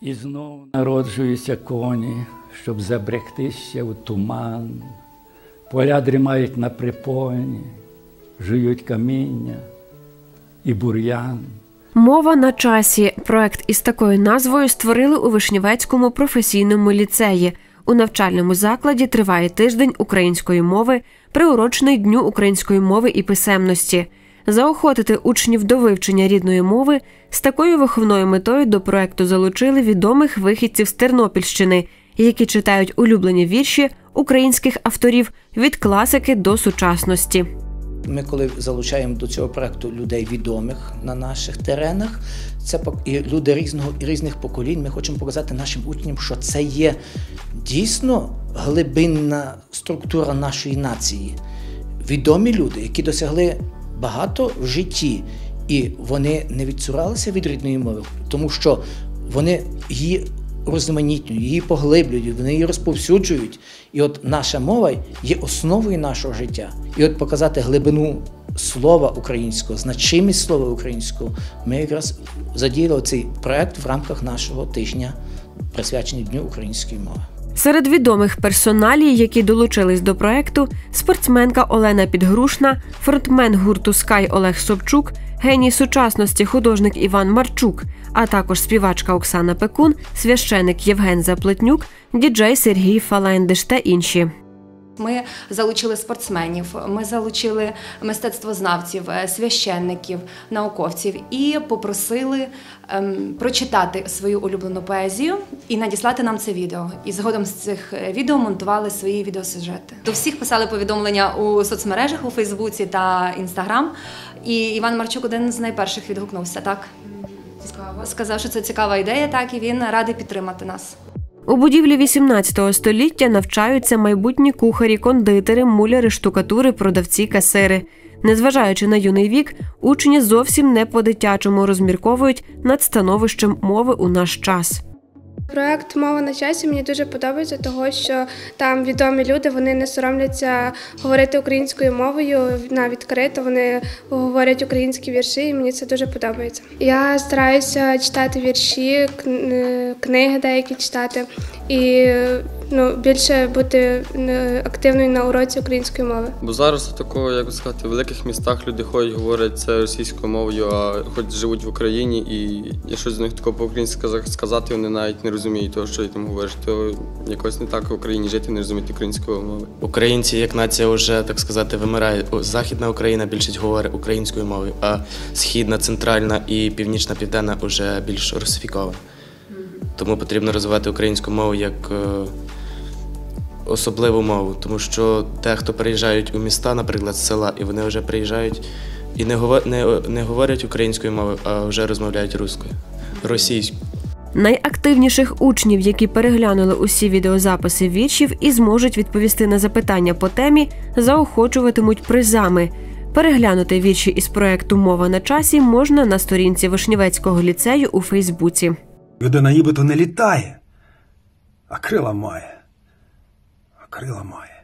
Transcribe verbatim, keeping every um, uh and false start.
І знов народжуються коні, щоб забрехтися у туман. Поля дрімають на припоні, жують каміння і бур'ян. «Мова на часі» – проект із такою назвою створили у Вишневецькому професійному ліцеї. У навчальному закладі триває тиждень української мови, приурочений Дню української мови і писемності. Заохотити учнів до вивчення рідної мови з такою виховною метою до проекту залучили відомих вихідців з Тернопільщини, які читають улюблені вірші українських авторів від класики до сучасності. Ми коли залучаємо до цього проекту людей відомих на наших теренах, це і люди різного, різних поколінь, ми хочемо показати нашим учням, що це є дійсно глибинна структура нашої нації. Відомі люди, які досягли багато в житті, і вони не відцуралися від рідної мови, тому що вони її розманітнюють, її поглиблюють, вони її розповсюджують. І от наша мова є основою нашого життя. І от показати глибину слова українського, значимість слова українського, ми якраз задіяли цей проект в рамках нашого тижня, присвячений Дню української мови. Серед відомих персоналій, які долучились до проекту, спортсменка Олена Підгрушна, фронтмен гурту «Скай» Олег Собчук, геній сучасності художник Іван Марчук, а також співачка Оксана Пекун, священик Євген Заплетнюк, діджей Сергій Фалендиш та інші. Ми залучили спортсменів, ми залучили мистецтвознавців, священників, науковців і попросили ем, прочитати свою улюблену поезію і надіслати нам це відео. І згодом з цих відео монтували свої відеосюжети. До всіх писали повідомлення у соцмережах, у Фейсбуці та Інстаграм. І Іван Марчук один з найперших відгукнувся, так? Цікаво. Сказав, що це цікава ідея, так, і він радий підтримати нас. У будівлі вісімнадцятого століття навчаються майбутні кухарі, кондитери, муляри, штукатури, продавці, касири. Незважаючи на юний вік, учні зовсім не по-дитячому розмірковують над становищем мови у наш час. Проект «Мова на часі» мені дуже подобається, тому що там відомі люди, вони не соромляться говорити українською мовою на відкрито, вони говорять українські вірші, і мені це дуже подобається. Я стараюся читати вірші, книги деякі читати і ну, більше бути активною на уроці української мови. Бо зараз такого, як сказати, в великих містах люди ходять, говорять це російською мовою, а хоч живуть в Україні, і якщо з них такого по-українськи сказати, вони навіть не розуміють того, що я там говориш, то якось не так в Україні жити, не розуміти української мови. Українці як нація вже, так сказати, вимирає. Західна Україна більшість говорить українською мовою, а східна, центральна і північна, південна вже більш русифікована. Тому потрібно розвивати українську мову як особливу мову, тому що дехто приїжджають у міста, наприклад, з села, і вони вже приїжджають і не говорять, не, не говорять українською мовою, а вже розмовляють руською, російською. Найактивніших учнів, які переглянули усі відеозаписи віршів і зможуть відповісти на запитання по темі, заохочуватимуть призами. Переглянути вірші із проекту «Мова на часі» можна на сторінці Вишневецького ліцею у Фейсбуці. Людина нібито не літає, а крила має. А крила має.